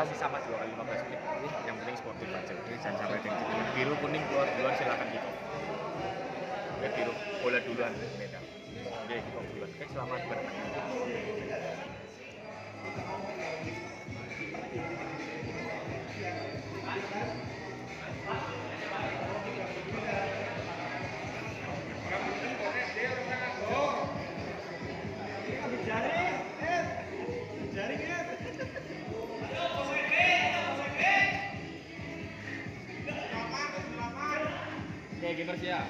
masih sama 2 kali 15 menit. Yang penting sportif aja. Jadi jangan sampai ada yang gitu. Biru kuning keluar duluan silakan kick off. Oke, biru bola duluan beda. Oke, kick off duluan. Oke, selamat bermain. Oke, kiper siap.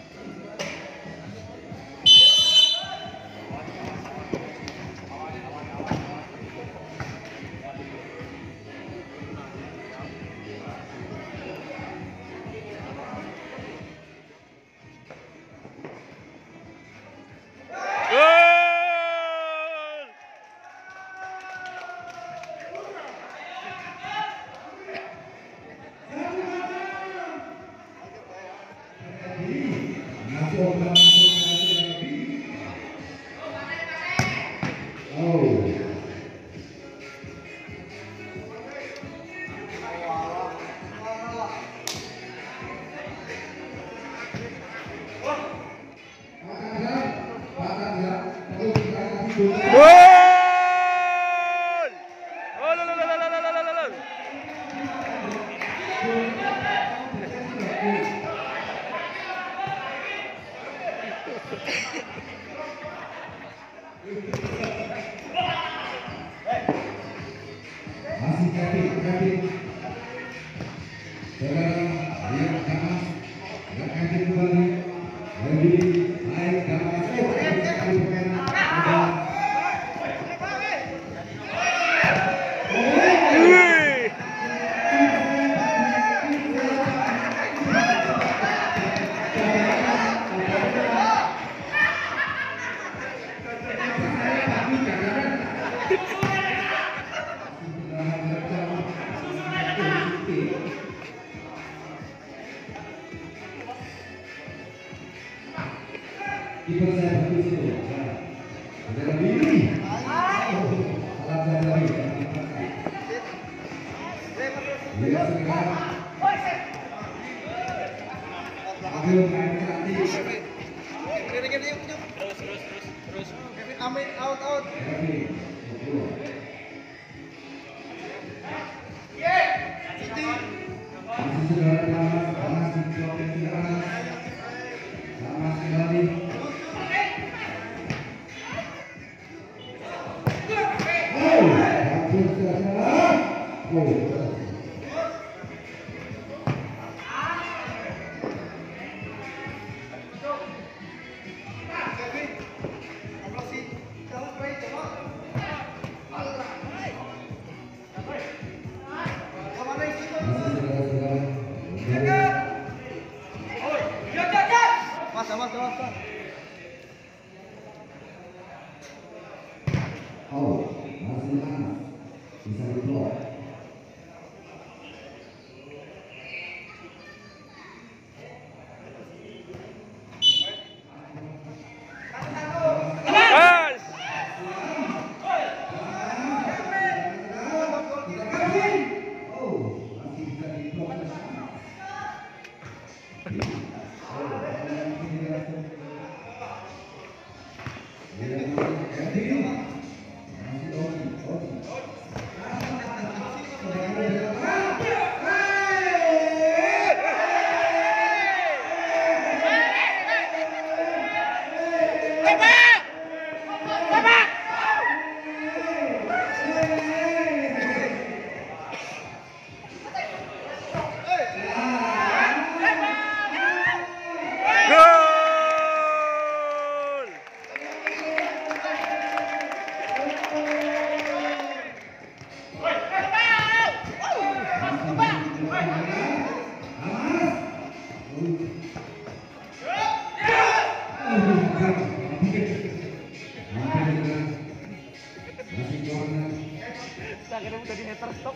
Akhirnya udah di meter stop.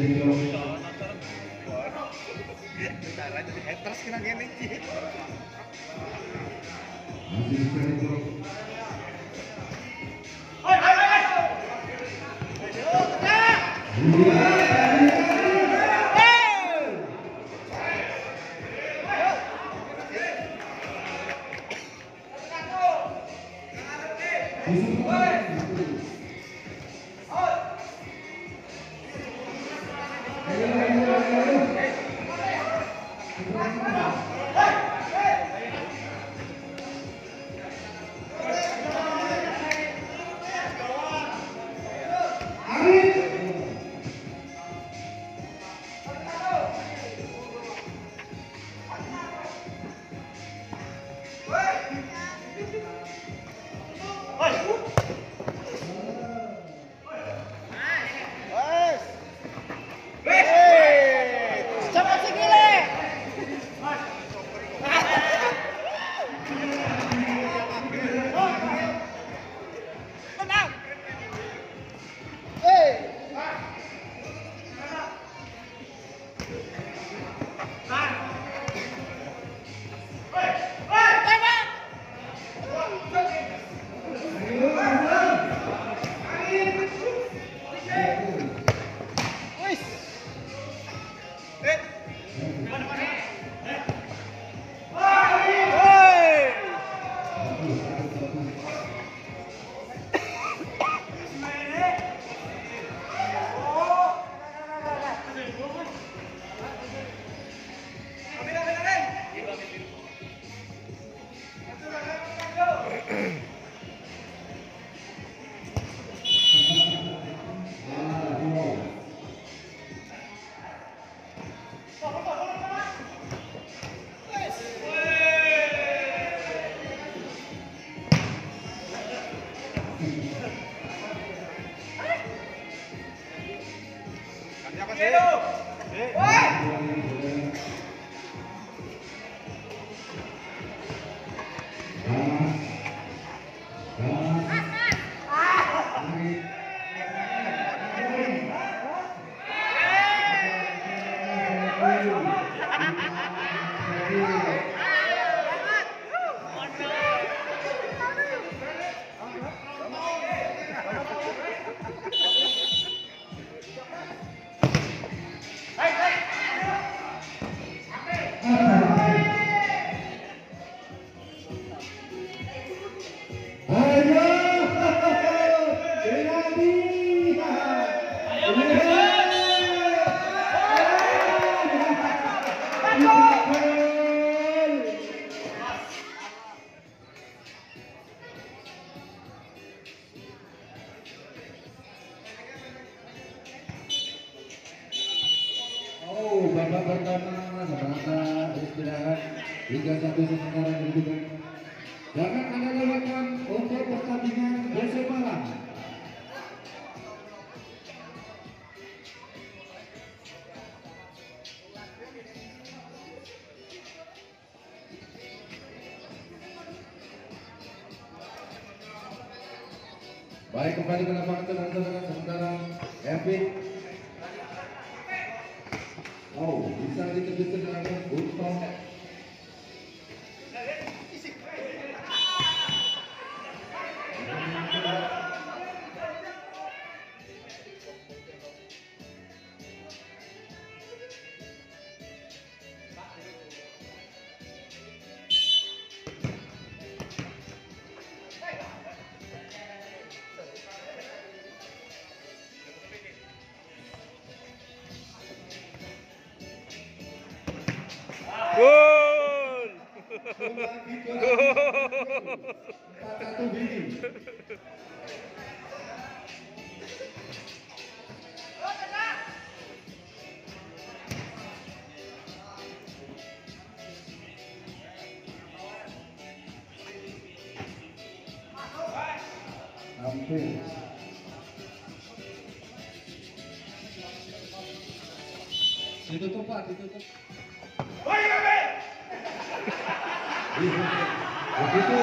Cara jadi haters kena gini. Masih dicari bro. Babak pertama sementara istirahat hingga 1 sementara kedudukan. Jangan Anda lewatkan untuk pertandingan besok malam. Baik, kembali ke lapangan teman-teman sementara Epic. Oh, bisa dikejutkan dengan Untung. Gol! Gol! 4-1 Bini. Hampir. Ditutup Pak, ditutup. Begitu.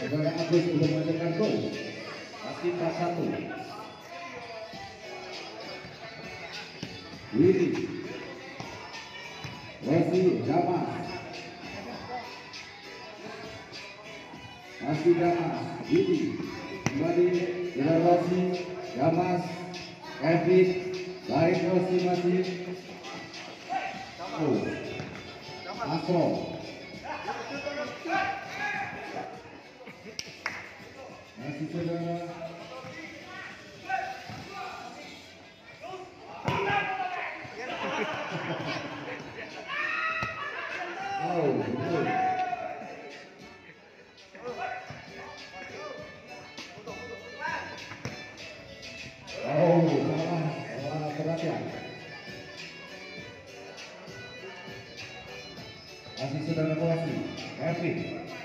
Saudara Agus sudah mencetak gol. Masih 4-1. Willy Rossi Damas. Masih Damas. Willy kembali dengan Rossi Damas. Kevin baik Rossi masih. Oh. Astro. Masih saudara. Oh, betul. Oh, salah perhatian. Masih saudara Rossi, Kevin.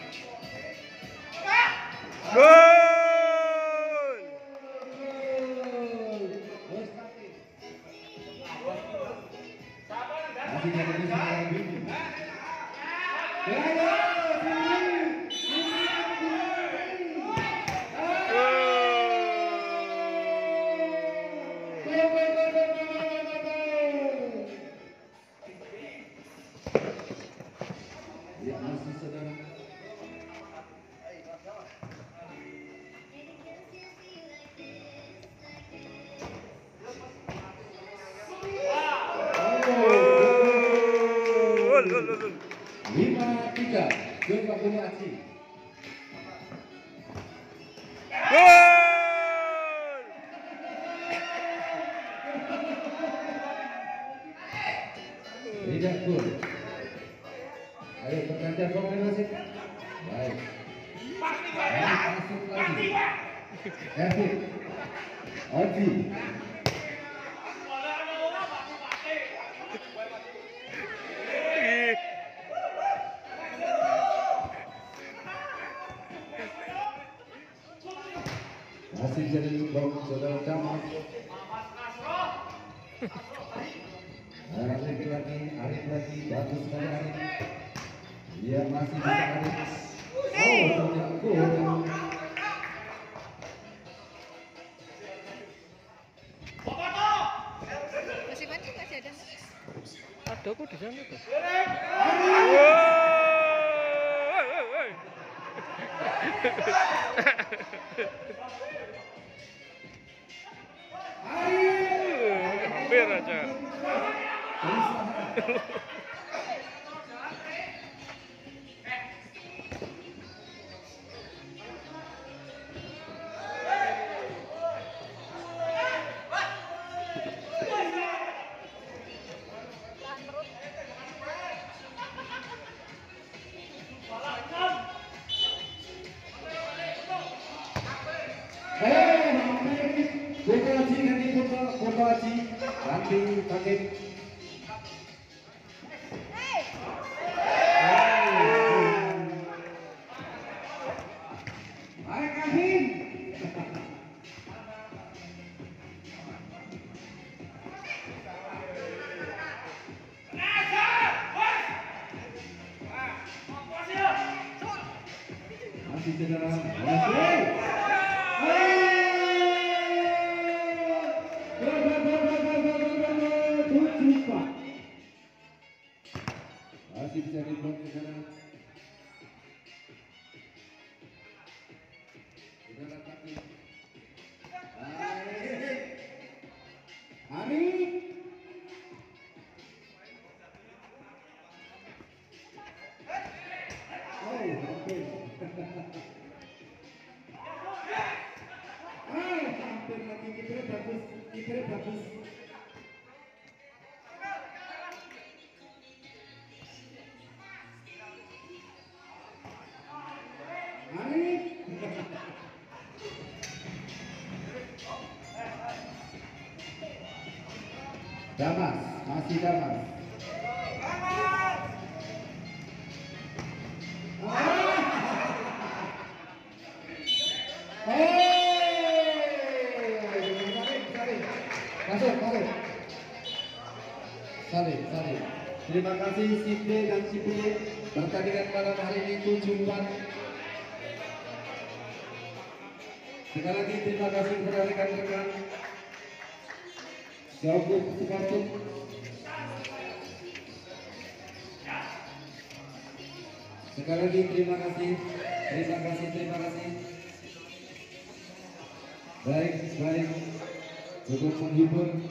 Masih jadi saudara Bini. Ya masih saudara. Lima tiga, Joko Bulaci. Tidak gol. Ayo pergantian kombinasi. Baik. Masuk lagi. Kevin. Oji. Masih jadi bom saudara Camat. Arif lagi bagus sekali Arif. Dia masih bisa Arif. Oh, ternyata gol. Masih mancing masih ada. Ada kok di sana tuh. Hampir aja. Nanti pakai baik Kevin. Masih saudara. Masih bisa dibuat ke sana. Saudara kaki. Arif. Oh, oke. Hampir lagi kipernya bagus, kipernya bagus. Damas, masih Damas. Salib. Terima kasih si B dan si B. Pertandingan malam hari ini 7-4. Sekali lagi terima kasih kepada rekan-rekan Syaukup Supartuk. Sekali lagi terima kasih. Baik untuk menghibur